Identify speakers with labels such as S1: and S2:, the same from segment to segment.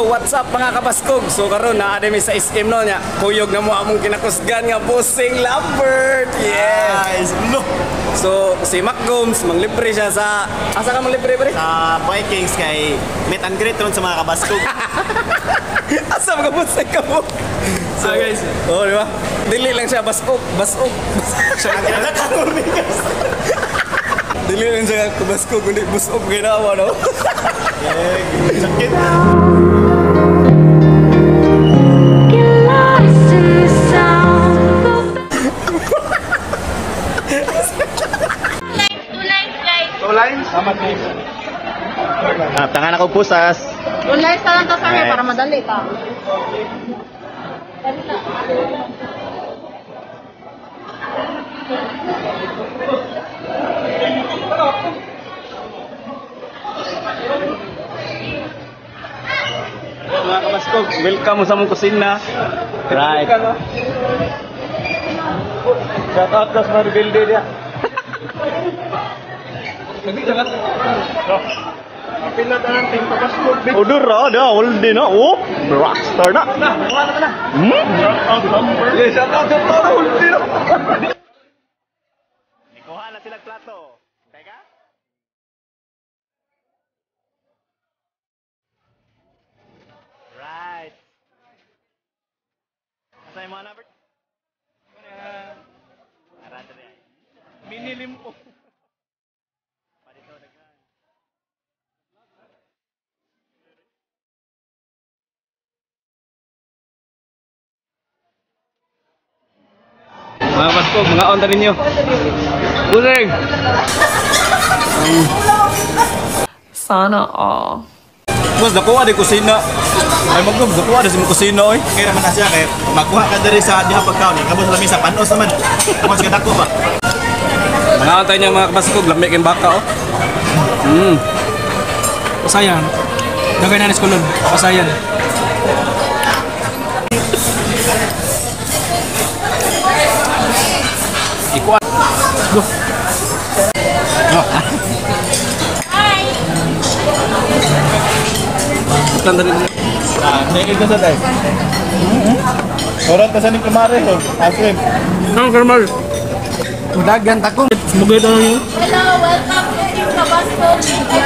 S1: So what's up mga kabaskog? So karon na ademi sa SM no nya. Kuyog na mo among kinakusgan nga bossing Lambert. Yes. So si Mac Gomes manglibre siya sa asa ka manglibre pre?
S2: Sa Vikings kay meet and greet ron sa mga kabaskog.
S1: Asa mga bossing ka mo? So guys, oh di ba? Dili lang siya basog.
S2: Siya ang kinakakurnigas.
S1: Dili lang siya kabaskog kundi busog ginawa no.
S2: Sakit.
S1: Two lines?
S2: Tangan ako pusas.
S3: 2 lines na lang to sa para madali ka.
S1: Mga kabaskog, welcome sa mong kusina.
S2: Right.
S1: Shout out sa mga builder dia. Pila tanang team kabaskog.
S2: Udur ada uldi na. Oh, rockstar na.
S1: Shout out sa mga uldi na.
S2: Ikuha na sila plato. Teka. Right. Asa yung mga number? Arada na yan.
S1: Minilim po.
S2: Parito daghan.
S1: Mga kabaskog, mga on ninyo. Busing!
S3: Sana all.
S1: Boss, nakuha di kusina. Ay mag-gum, nakuha di sa mga kusina oy.
S2: Kaya naman na siya kay magkuha ka dari sa diha pagkaon. Kabos lami sa panos naman. Mas ka dako ba?
S1: Mga antay niya mga kabaskog, lamig yung baka oh.
S4: Pasayan. Dagay na niskulod. Pasayan.
S1: Ikuan. Stand rin.
S2: Nakikita ka sa day. Orat ka sa ning kumare ho. Aslim.
S1: Ang normal.
S4: Dagan takong. Mugay ito nyo.
S3: Hello, welcome to Team Tabasco.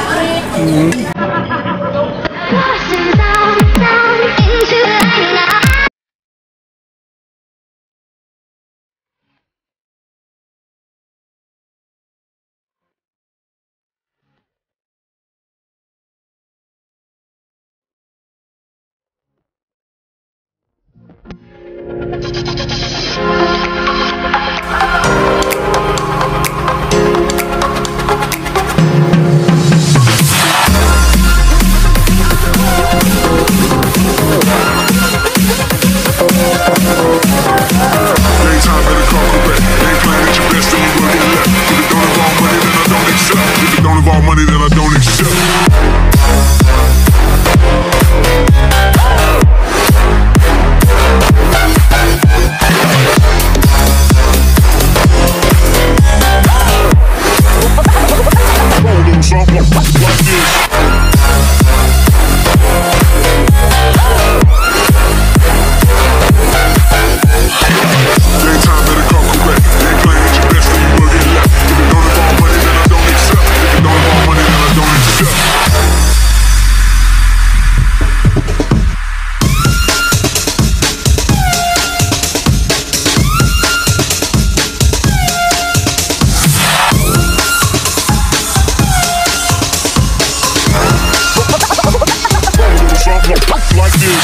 S5: Money that I don't accept. Like this.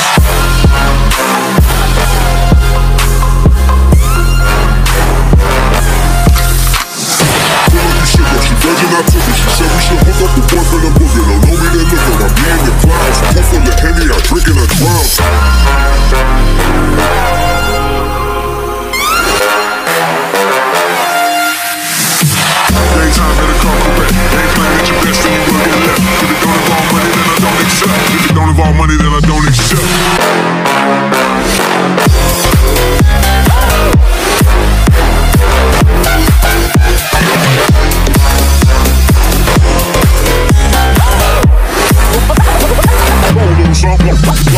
S5: Money that I don't accept.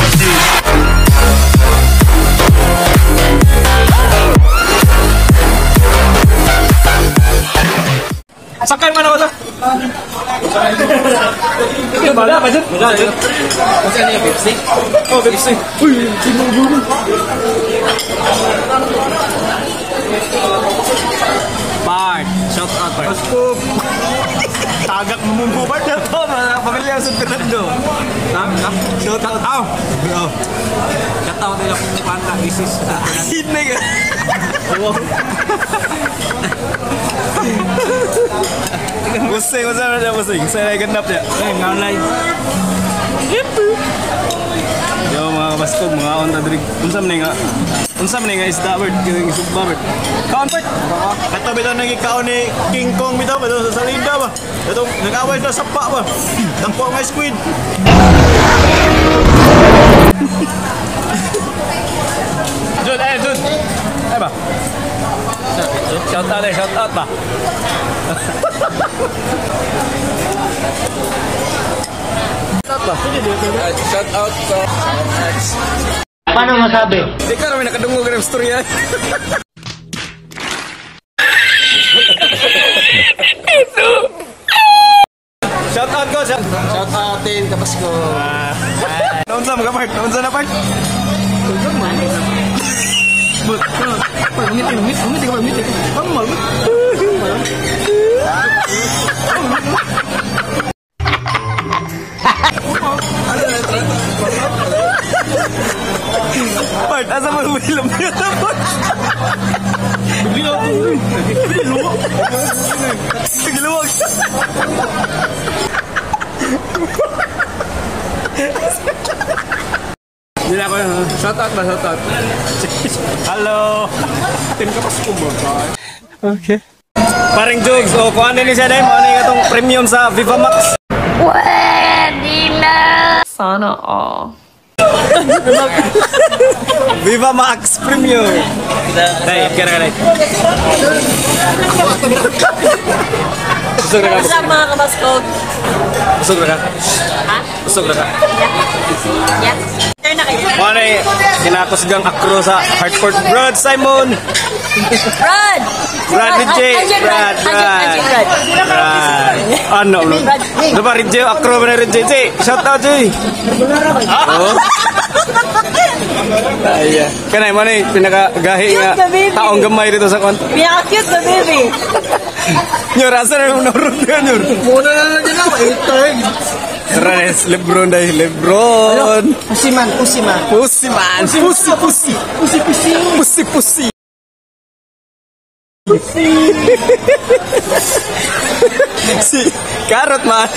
S4: Sakay man ako to. Bala pa dyan. Bala dyan.
S1: Kasi ano yung Pepsi?
S4: Oh, Pepsi. Uy, sinubo.
S1: Bart, shout out Bart.
S2: Tagak mo mong Bart na to.
S1: Pamilya sa Fernando. Shout out. Aw! Shout out nila kung panta. Isis. Hindi ka. Busing, masa na siya busing? Saya ay ganap niya.
S4: Eh, ngalay.
S1: Yo mga kabaskog, mga onta diri. Unsa man nga isda bird, yung isugba bird. Kaon bird.
S2: Kato bitaw nang ikaw ni King Kong bitaw sa salinda ba. Ito nag-away sa sapa ba. Dampo ang squid.
S1: Jud, Jud. Ay ba? Shout out ba? Shout out sa
S6: Paano masabi?
S1: Di ka namin nakadungog ng storya. Shout out ko, shout out din kapasko. Unsa mga part? Unsa na part? Part, asa mo film niya na part? Giluwag. Hindi na ako yun. Shout out ba? Shout out. Hello. Team Kapasko ba? Okay. Paring Jogs. O, kung ano ni siya dahil, ano yung itong premium sa Viva Max?
S3: Pwede na. Sana all.
S1: Viva Max Premium. Dahil, kira ka dahil. Busog na ka.
S3: What's up mga kabaskog?
S1: Busog na ka.
S3: Ha?
S1: Busog na ka.
S3: Yes. Turn na kayo.
S1: Ano yung kinakusgang akro sa Hartford? Brad Simon!
S3: Brad!
S1: Brad Rijay! Brad! Ano? Ano ba Rijay? Akro ba na Rijay? Jay! Shout out Jay! Oo? Ay, kanay mo na yung pinakagahi nga taong gamay dito sa konti.
S3: Pinaka-cute na baby.
S1: Nyor, asa na yung narod ka, Nyor?
S4: Muna na lang din ako.
S1: Ranes, Lebron dahil Lebron.
S4: Pusiman.
S1: Pusiman. Pusi. Si Karot man.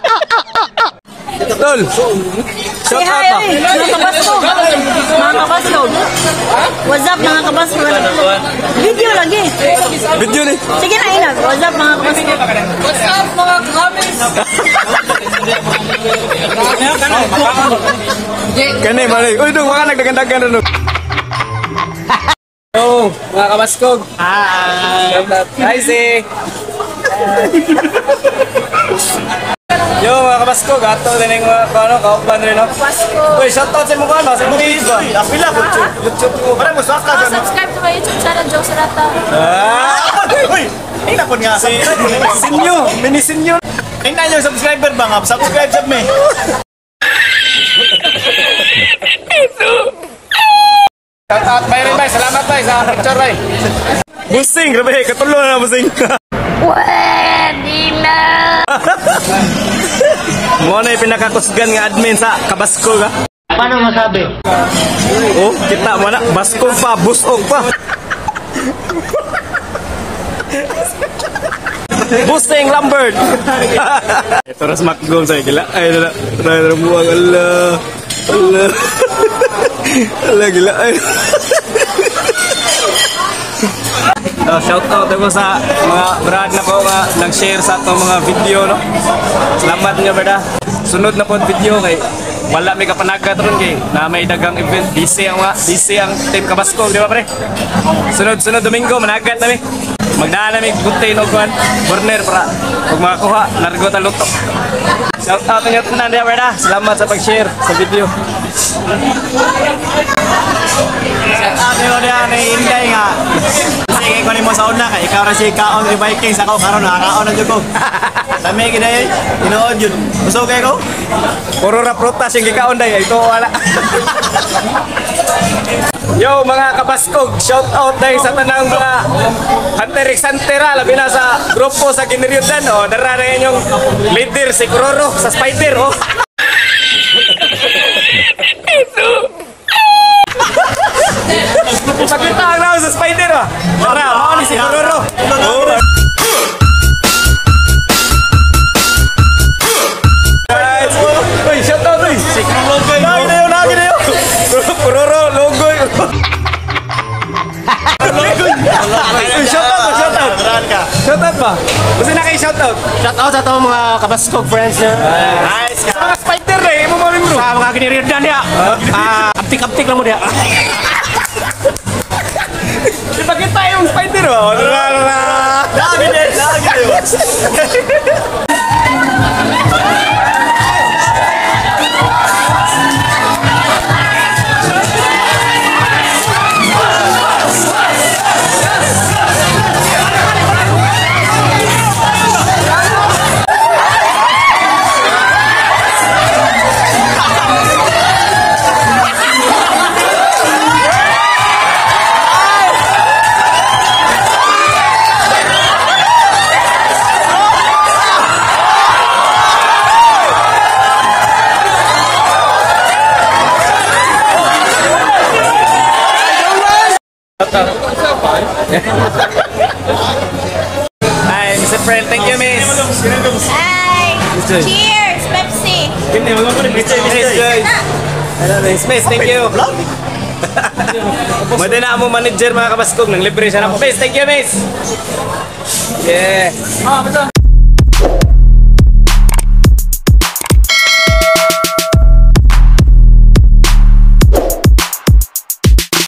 S1: Tol. Shout out pa.
S3: Mga kabaskog. Mga kabaskog. What's up mga kabaskog? Video lagi.
S1: Video ni.
S3: Sige na inag. What's up mga kabaskog? What's up mga comments?
S1: Kani malay. Uy, dong mga nagdagandagan na no. Oh, mga kabaskog. Shout out. Hi, si. Yo, mga kabaskog. Ato din yung kaupan rin, no?
S3: Kabaskog.
S1: Uy, shout out sa mukha, no? Sa mukha ba?
S2: Apila ko.
S1: YouTube ko.
S2: Parang mo saka sa
S3: Subscribe to my YouTube channel, Joe Sarata.
S2: Uy, ay napon nga.
S1: Sinyo, mini-sinyo.
S2: Tingnan niyo subscriber ba nga? Subscribe sa me.
S1: Shout out, bye rin, bye. Salamat, bye, sa picture, bye. Busing, grabe, katulong na busing.
S3: Pwede na.
S1: Mo na yung pinakakusgan nga admin sa Kabaskog, ha?
S6: Paano masabi?
S1: Oh, kita mo na, Baskog pa, busog pa. Busing Lambert. Ito ras makgom sa gila. Ay, naramuang, Allah. Allah, gila. Ay. Shout out ako sa mga brad na ko nga nag-share sa itong mga video, no? Salamat niyo, brada. Sunod na po video kay wala may kapanagat ron kay na may dagang event. Busy ang Team Kabaskog, di ba pre? Sunod Domingo managat nami. Magdaan nami gutay no kuan. Burner para pag makakuha nargo ta luto. Shout out niyo tanan dia, brada. Salamat sa pag-share sa video. Shout out niyo dia ni Inday nga.
S2: tingin ko ni mo sa una, kay ikaw na si kaon ni Vikings, ako karon nakakaon na dyan ko. Dami gina yun, inood yun. Gusto kayo ko?
S1: Puro ra prutas yung gikaon day, ito wala. Yo mga kabaskog, shout out day sa tanang mga Hunter x Hunter, labi na sa grupo sa Giniriudan. O, dara na yun yung leader si Kuroro sa Spider. Oh. Pakita ang raw sa Spider. Oh. Dara, ako ni si Kuroro. Oh. Guys, uy, shout out uy.
S2: Si Kuroro, nagi na yun.
S1: Kuroro, logoy. Shout out, shout out. Shout out ba? Gusto na kayo shout out?
S6: Shout out sa to mga kabaskog friends nyo.
S2: Nice ka.
S1: Sa mga spider na eh, mo mo bro.
S6: Sa mga kiniridan dia. Aptik-aptik lang mo dia.
S1: Ipakita yung spider oh.
S2: Nagi na yun.
S1: Hi, Mr. Friend. Thank you, miss.
S3: Hi! Cheers! Pepsi!
S1: Hello, miss. Miss, thank you. Mada na mo manager mga kabaskog. Nang libre siya na po. Miss, thank you, miss. Yeah.